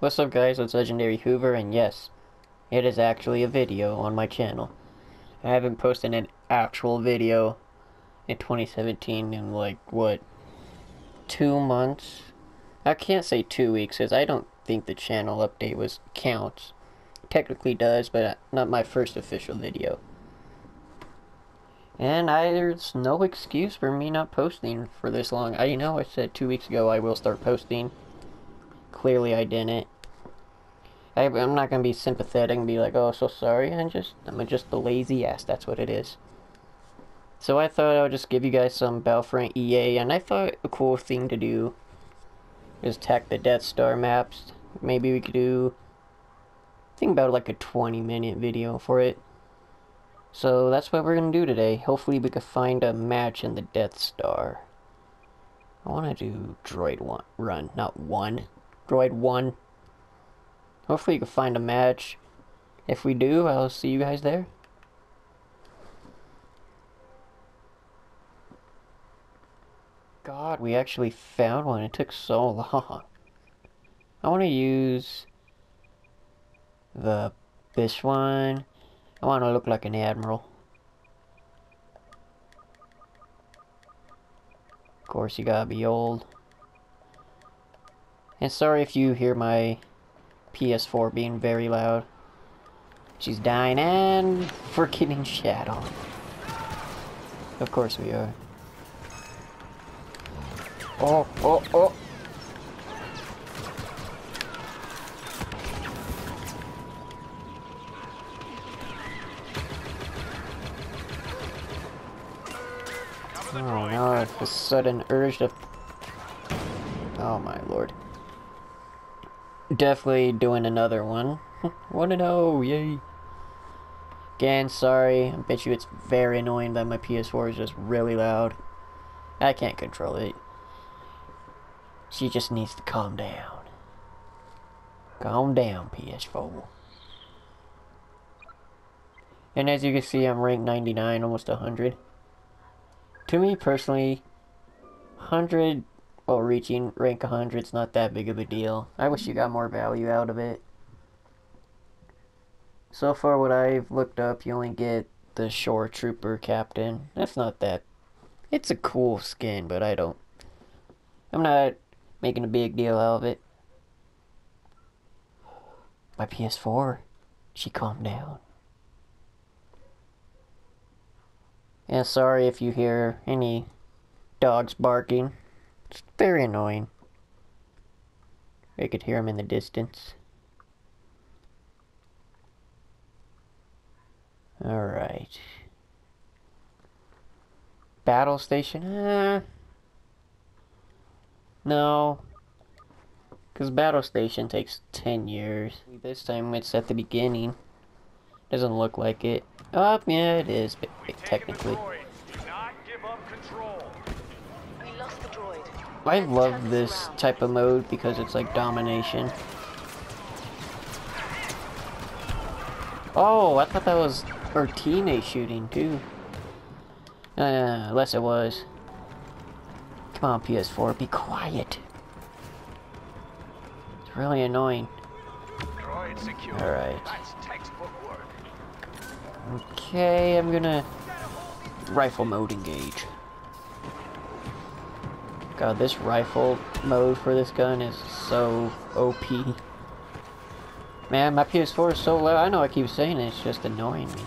What's up guys, it's Legendary Hoover, and yes, it is actually a video on my channel. I haven't posted an actual video in 2017 in like, what, 2 months? I can't say 2 weeks, because I don't think the channel update counts. Technically does, but not my first official video. And there's no excuse for me not posting for this long. I said 2 weeks ago I will start posting. Clearly I didn't. I'm not gonna be sympathetic and be like, oh, so sorry. I'm just a lazy ass. That's what it is. So I thought I would just give you guys some Battlefront EA, and I thought a cool thing to do is attack the Death Star maps. Maybe we could do, think about like a 20-minute video for it. So that's what we're gonna do today. Hopefully we can find a match in the Death Star. I want to do Droid 1 run, not 1. Droid 1. Hopefully you can find a match. If we do, I'll see you guys there. God, we actually found one. It took so long. I want to use this one. I want to look like an admiral. Of course, you gotta be old. And sorry if you hear my PS4 being very loud. She's dying, and we're getting shadow. Of course we are. Oh, oh, oh! Oh no, it's a sudden urge to... Oh my lord. Definitely doing another one. 1-0, yay! Again, sorry. I bet you it's very annoying that my PS4 is just really loud. I can't control it. She just needs to calm down. Calm down, PS4. And as you can see, I'm ranked 99, almost 100. To me personally, 100... well, reaching rank 100 is not that big of a deal. I wish you got more value out of it. So far, what I've looked up, you only get the Shore Trooper Captain. That's not that... it's a cool skin, but I'm not making a big deal out of it. My PS4, she calmed down. Yeah, sorry if you hear any dogs barking. It's very annoying. I could hear him in the distance. Alright. Battle station? No. Because battle station takes 10 years. This time it's at the beginning. Doesn't look like it. Oh, yeah, it is, but technically. I love this type of mode because it's like domination. Oh, I thought that was our teammate shooting too. Unless it was. Come on, PS4, be quiet. It's really annoying. Alright. Okay, I'm gonna rifle mode engage. God, this rifle mode for this gun is so OP. Man, my PS4 is so loud. I know I keep saying it, it's just annoying me.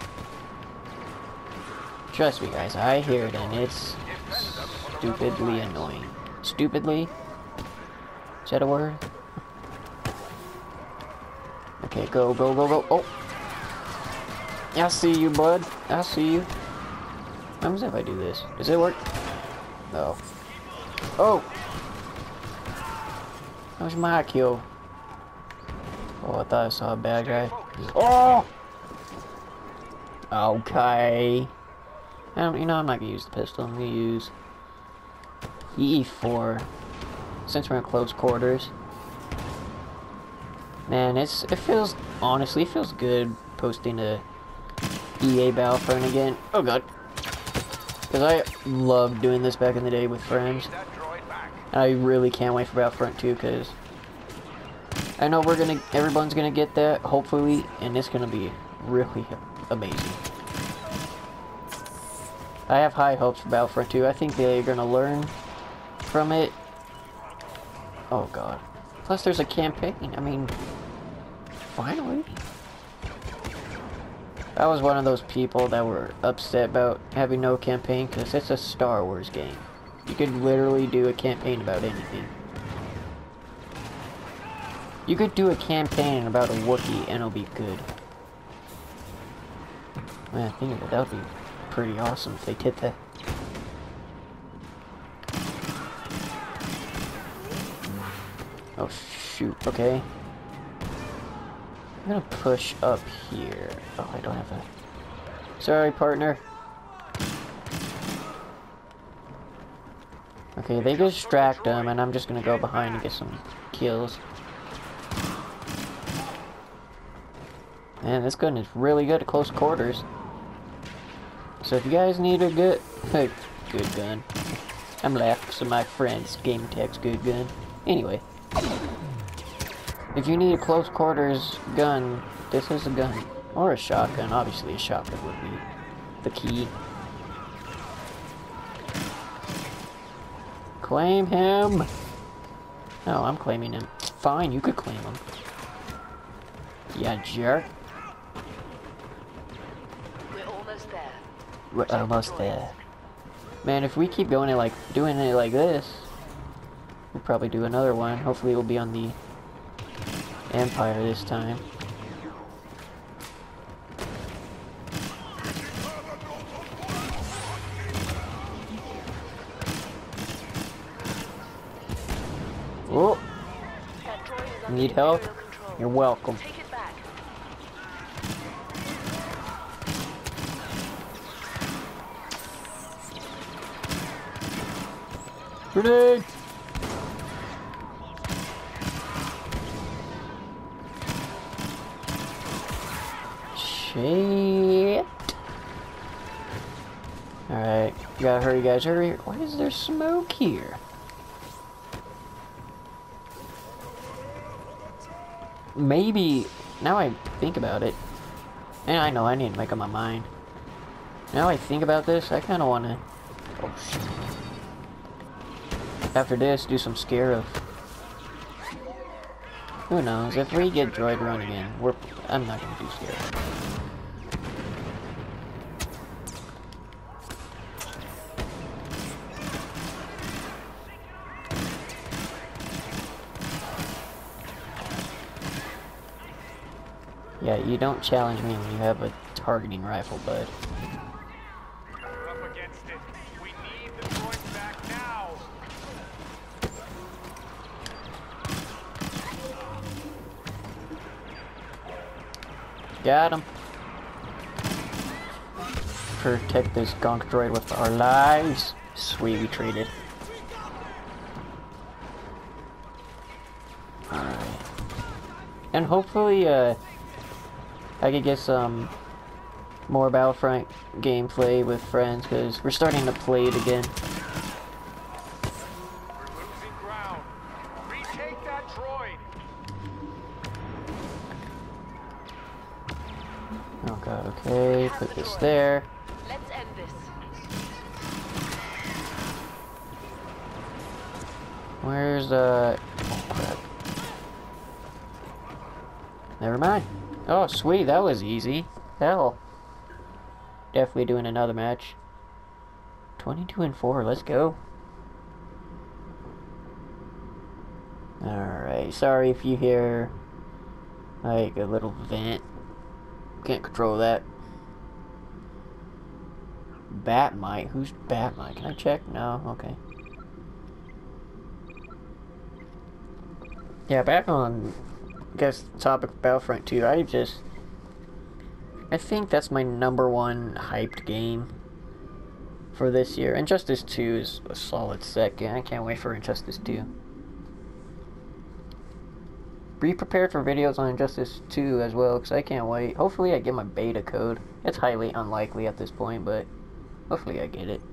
Trust me guys, I hear it and it's stupidly annoying. Stupidly? Is that a word? Okay, go, go, go, go. Oh! I see you, bud. I see you. What happens if I do this? Does it work? No. Oh! That was my kill. Oh, I thought I saw a bad guy. Oh! Okay. I'm not gonna use the pistol. I'm gonna use E4. Since we're in close quarters. Man, honestly, it feels good posting a EA Battlefront again. Oh god. Because I loved doing this back in the day with friends. I really can't wait for Battlefront 2 because I know everyone's gonna get that, hopefully, and it's gonna be really amazing. I have high hopes for Battlefront 2. I think they're gonna learn from it. Oh god. Plus there's a campaign. I mean, finally. I was one of those people that were upset about having no campaign because it's a Star Wars game. You could literally do a campaign about anything. You could do a campaign about a Wookiee and it'll be good. Man, I think that would be pretty awesome if they did that. Oh shoot, okay. I'm gonna push up here. Oh, I don't have that. Sorry, partner. Okay, they distract them, and I'm just gonna go behind and get some kills. Man, this gun is really good at close quarters. So if you guys need a good gun, I'm laughing to my friends. Game Tech's good gun. Anyway. If you need a close quarters gun, this is a gun. Or a shotgun. Obviously a shotgun would be the key. Claim him! No, I'm claiming him. Fine, you could claim him. Yeah, jerk. We're almost there. We're almost there. Man, if we keep doing it like this, we'll probably do another one. Hopefully it will be on the Empire this time. Oh! Need help? You're welcome. Take it back. Grenade! Shit. Alright, you gotta hurry, guys, hurry. Why is there smoke here? Maybe, now I think about it, and I know I need to make up my mind. Now I think about this, I kinda wanna, oh shit. After this, do some Scarif. Who knows, if we get droid run again, I'm not gonna do Scarif. Yeah, you don't challenge me when you have a targeting rifle, bud. We're up against it. We need the droids back now. Got him. Protect this gonk droid with our lives. Sweet, we traded. Alright. And hopefully, I could get some more Battlefront gameplay with friends, because we're starting to play it again. We're losing ground. Retake that droid. Oh god, okay, put this there. Let's end this. Where's, oh crap. Never mind. Oh, sweet, that was easy. Hell. Definitely doing another match. 22-4, let's go. Alright, sorry if you hear, like, a little vent. Can't control that. Batmite? Who's Batmite? Can I check? No? Okay. Yeah, back on, I guess, the topic of Battlefront 2, I think that's my #1 hyped game for this year. Injustice 2 is a solid second. I can't wait for Injustice 2. Be prepared for videos on Injustice 2 as well, because I can't wait. Hopefully I get my beta code. It's highly unlikely at this point, but hopefully I get it.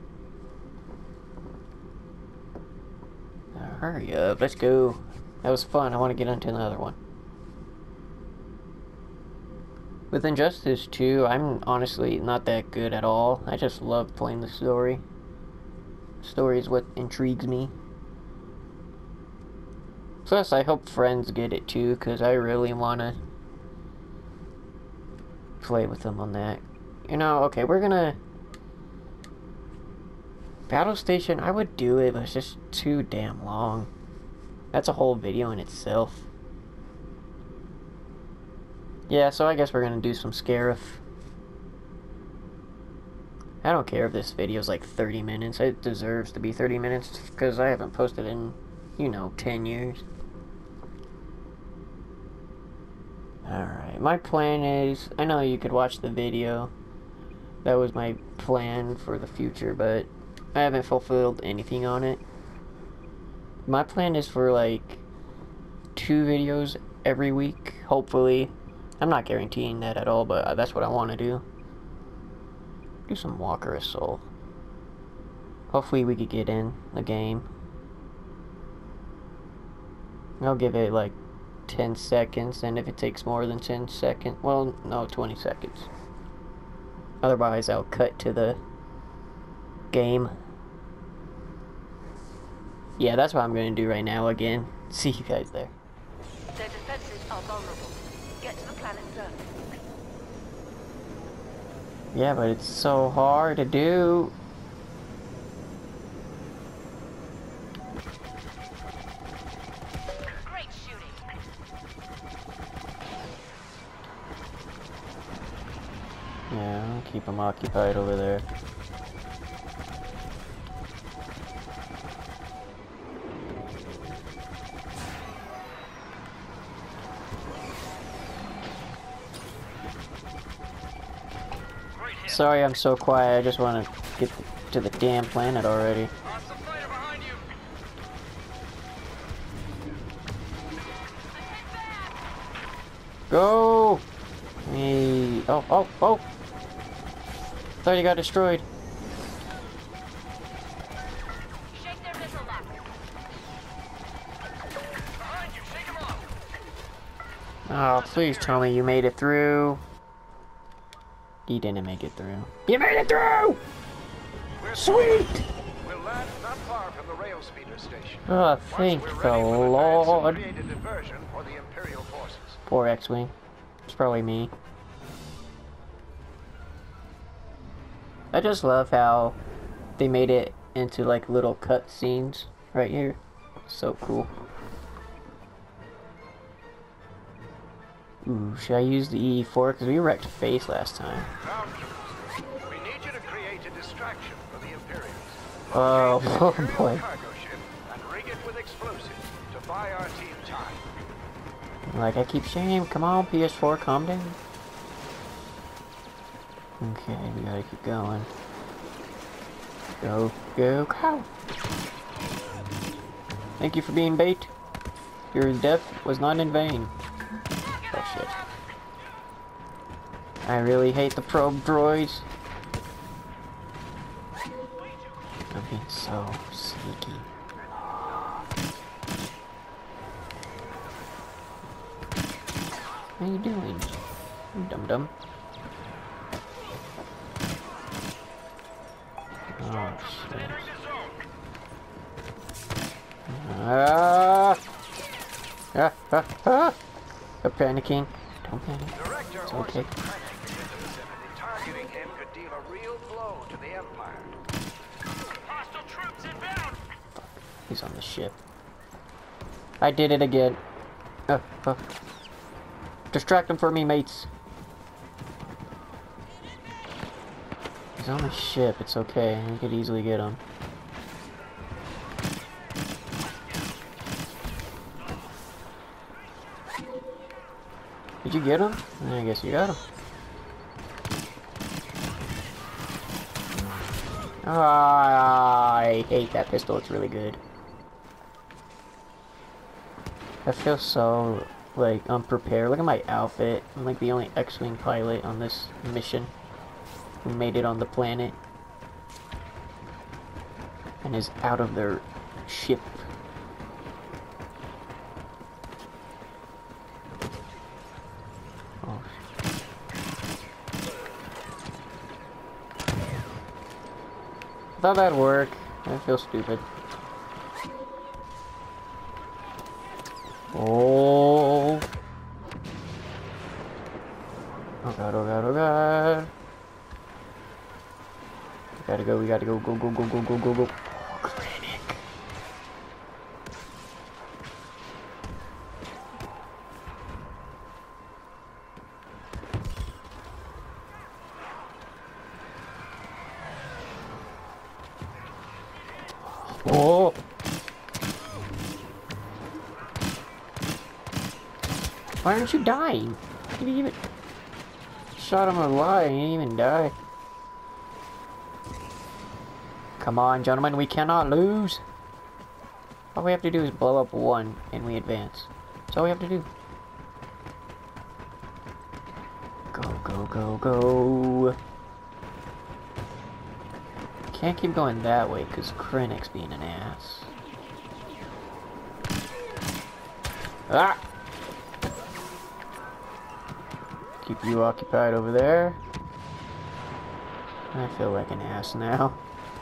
Hurry up, let's go. That was fun. I want to get into another one. With Injustice 2, I'm honestly not that good at all. I just love playing the story. Story is what intrigues me. Plus, I hope friends get it too, because I really want to play with them on that. You know, okay, we're gonna... Battle Station, I would do it, but it's just too damn long. That's a whole video in itself. Yeah, so I guess we're gonna do some Scarif. I don't care if this video's like 30 minutes. It deserves to be 30 minutes, because I haven't posted in, you know, 10 years. Alright, my plan is... I know you could watch the video. That was my plan for the future, but I haven't fulfilled anything on it. My plan is for like 2 videos every week, hopefully. I'm not guaranteeing that at all, but that's what I want to do. Do some Walker Assault. Hopefully we could get in the game. I'll give it like 10 seconds, and if it takes more than 10 seconds, well, no, 20 seconds. Otherwise, I'll cut to the game. Yeah, that's what I'm going to do right now again. See you guys there. Their defenses are vulnerable. Get to the planet's surface. Yeah, but it's so hard to do. Great shooting. Yeah, I'll keep them occupied over there. Sorry I'm so quiet, I just want to get to the damn planet already. Hostile fighter behind you. Go! Hey. Oh! Thought you got destroyed. Shake their missile lock. Behind you. Shake him off. Oh, please tell me you made it through. You didn't make it through. You made it through! Sweet! We'll land not far from the rail speeder station. Oh, thank Once we're the ready, we'll advance and Lord. create a diversion for the Imperial forces. Poor X-Wing. It's probably me. I just love how they made it into like little cut scenes right here. So cool. Ooh, should I use the E4? Because we wrecked Face last time. Ground troops, we need you to create a distraction for the Imperials. Oh, Locate an oh Imperial boy. cargo ship and rig it with explosives to buy our team time. Like I keep saying, come on, PS4, calm down. Okay, we gotta keep going. Go, go, go! Thank you for being bait. Your death was not in vain. Oh shit. I really hate the probe droids. I'm being so sneaky. What are you doing? You dum-dum. Oh shit. I'm panicking. Don't panic. Director It's Orson okay. Krennic is in the vicinity. Targeting him could deal a real blow to the Empire. Hostile troops inbound. He's on the ship. I did it again. Distract him for me, mates. He's on the ship. It's okay. We could easily get him. Did you get him? I guess you got him. I hate that pistol. It's really good. I feel so, like, unprepared. Look at my outfit. I'm like the only X-Wing pilot on this mission who made it on the planet and is out of their ship. Oh. I thought that'd work. I feel stupid. Oh. Oh god, oh god, oh god. We gotta go, go, go, go, go, go, go, go. Oh! Why aren't you dying? You didn't even shot him alive, he didn't even die. Come on, gentlemen, we cannot lose. All we have to do is blow up one and we advance. That's all we have to do. Go, go, go, go. Can't keep going that way because Krennic's being an ass. Ah! Keep you occupied over there. I feel like an ass now.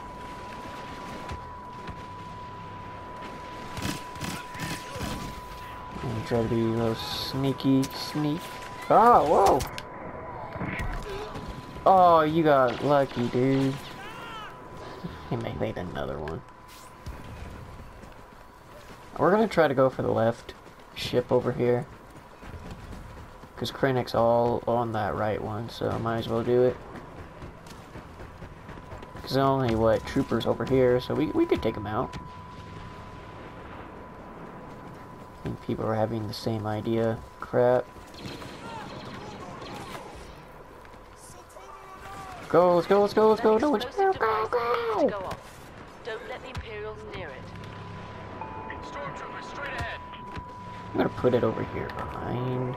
And try to be a little sneaky sneak. Oh, whoa! Oh, you got lucky, dude. He made another one. We're gonna try to go for the left ship over here. Because Krennic's all on that right one, so I might as well do it. Because there's only, what, troopers over here, so we could take them out. I think people are having the same idea. Crap. Go, let's go, let's go, let's go. No, it's go, go, go. Go off. Don't let the Imperials near it. Stormtroopers, straight ahead. I'm gonna put it over here behind.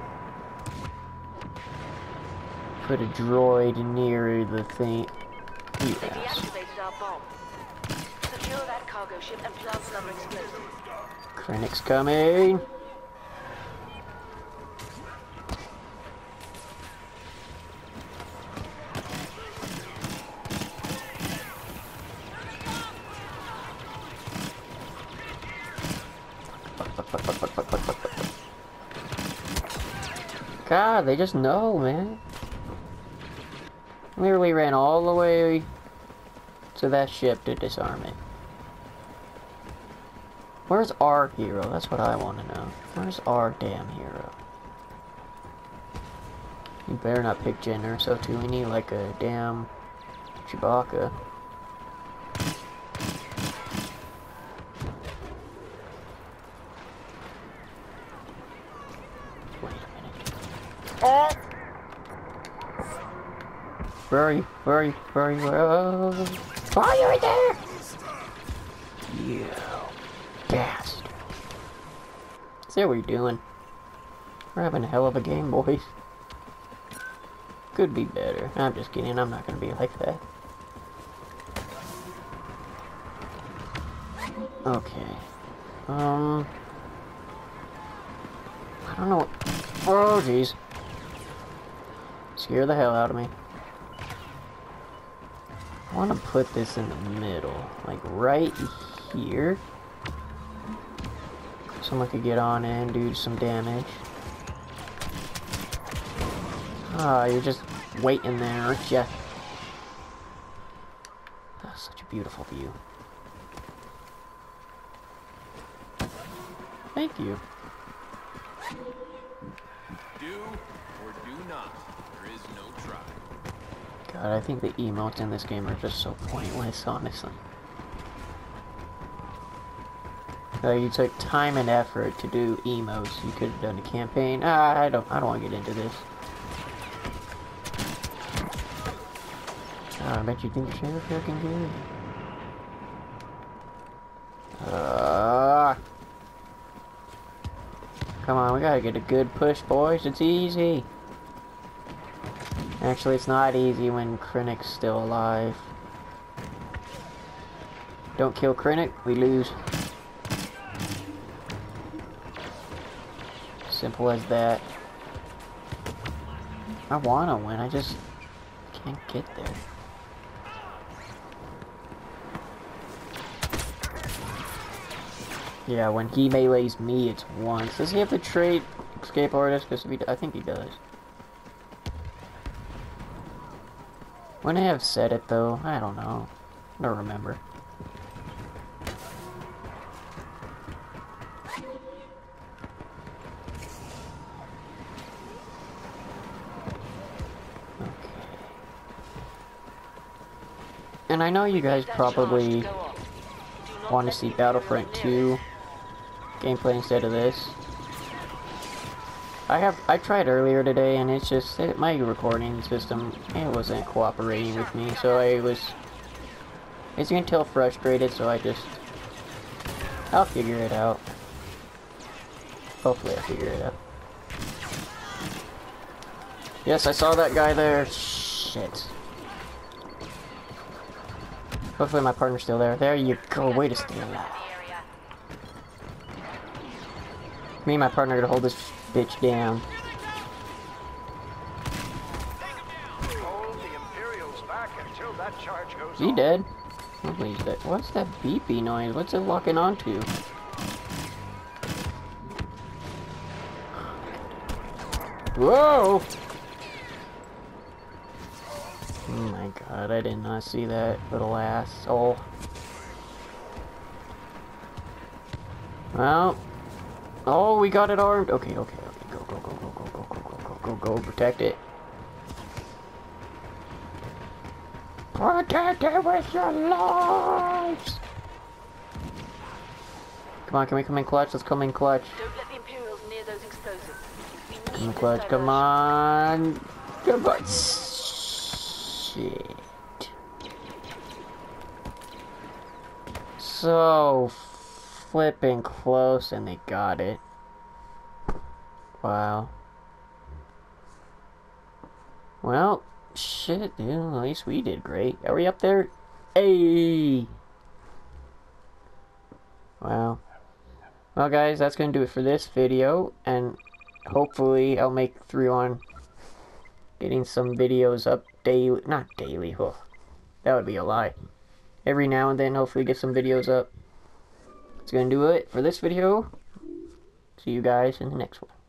Put a droid near the thing. They deactivated our bomb. Secure that cargo ship and plant another explosive. Krennic's coming. God, they just know, man. Literally ran all the way to that ship to disarm it. Where's our hero? That's what I want to know. Where's our damn hero? You better not pick Jen Erso too. We need like a damn Chewbacca. Wait a minute. Oh! Where are you? Where are you? Where are you? Oh, you're right there! You bastard. See what you're doing. We're having a hell of a game, boys. Could be better. I'm just kidding. I'm not gonna be like that. Okay. I don't know what... Oh, jeez. Scare the hell out of me. I want to put this in the middle, like right here. Someone could get on and do some damage. Ah, you're just waiting there, aren't ya? That's such a beautiful view. Thank you. Do or do not. There is no try. God, I think the emotes in this game are just so pointless, honestly. You took time and effort to do emotes. You could have done a campaign. I don't want to get into this. I bet you think the sheriff fucking good. Come on, we gotta get a good push, boys. It's easy. Actually, it's not easy when Krennic's still alive. Don't kill Krennic, we lose. Simple as that. I wanna win, I just can't get there. Yeah, when he melees me, it's once. Does he have the trait escape artist? Because I think he does. When I have said it though, I don't know. I don't remember. And I know you guys probably want to see Battlefront 2 gameplay instead of this. I tried earlier today and it's just, my recording system, it wasn't cooperating with me, so as you can tell, frustrated, so I'll figure it out. Hopefully I'll figure it out. Yes, I saw that guy there. Shit. Hopefully my partner's still there. There you go, way to stay alive. Me and my partner are gonna hold this bitch down. Hold the Imperials back until that charge goes Is he off. dead? Nobody's dead. What's that beepy noise? What's it locking onto? Whoa! Oh my god, I did not see that little asshole. Well, oh, we got it armed. Okay, okay, okay. Go, go, go, go, go, go, go, go, go, go, go. Protect it. Protect it with your lives! Come on, can we come in clutch? Let's come in clutch. Don't let the Imperials near those explosives. We need Come in this clutch, come diversion. on! Come on! Shit. So flipping close and they got it. Wow. Well, shit, dude. At least we did great. Are we up there? Hey! Wow. Well, guys, that's gonna do it for this video, and hopefully I'll make through on getting some videos up daily. Not daily, oh, that would be a lie. Every now and then, hopefully get some videos up. That's gonna do it for this video. See you guys in the next one.